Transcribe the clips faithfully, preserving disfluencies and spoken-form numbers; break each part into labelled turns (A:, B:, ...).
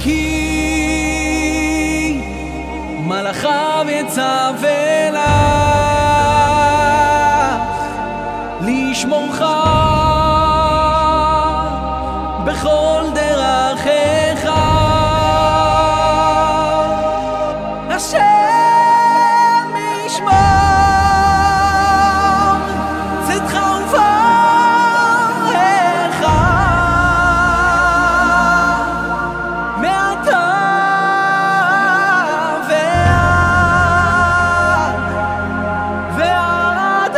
A: כי מלאכיו יצווה לך לשמורך בכל דרכיך. השם ישמור צאתך ובואך מעתה ועד ועד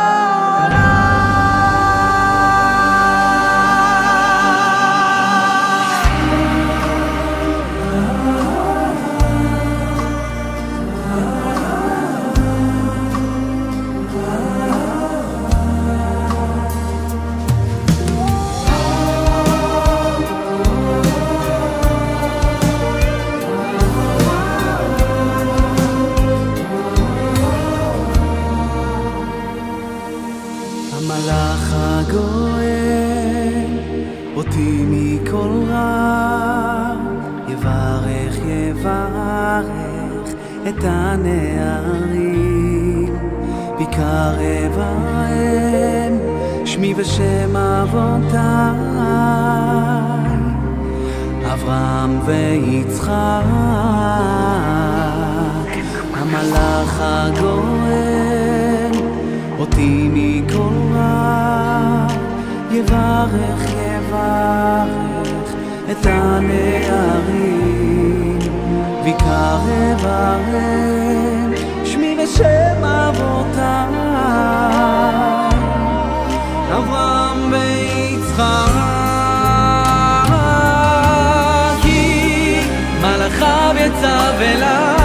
A: המלאך הגואל אותי מכל רע, יברך יברך את הנערים, ויקרב בהם שמי ושם אבותיי, אברהם ויצחק. המלאך הגואל אותי מכל רע, יברך יברך את הנערים, ויקרב בהם שמי ושם אבותיי, אברהם ויצחק. כי מלאכיו יצווה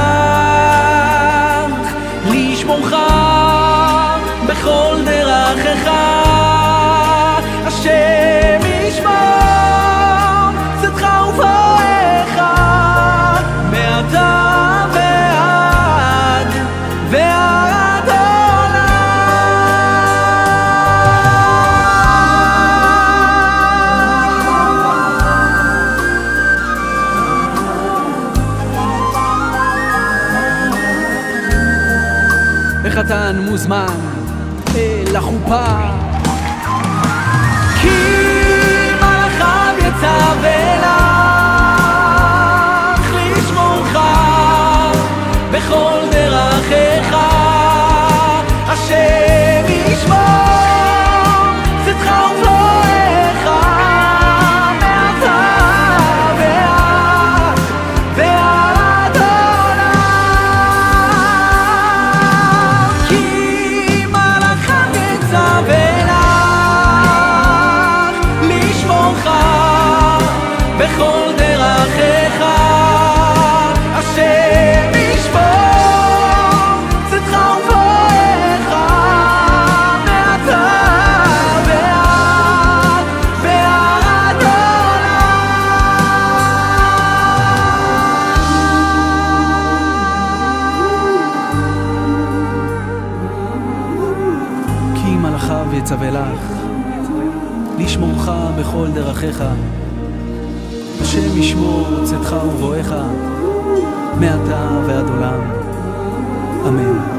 A: לך לשמורך בכל דרכיך. השם ישמור צאתך ובואך מעתה ועד ועד העולם. החתן מוזמן אל החופה, כי מלאכיו יצווה לך לשמורך בכל דרכיך. השם ישמור צאתך ובואך מעתה ועד ועד העולם. כי מלאכיו יצווה לך לשמורך בכל דרכיך. השם ישמור צאתך ובואך מעתה ועד ועד העולם. כי מלאכיו יצווה לך לשמורך בכל דרכיך. השם ישמור צאתך ובואך מעתה ועד עולם. אמן.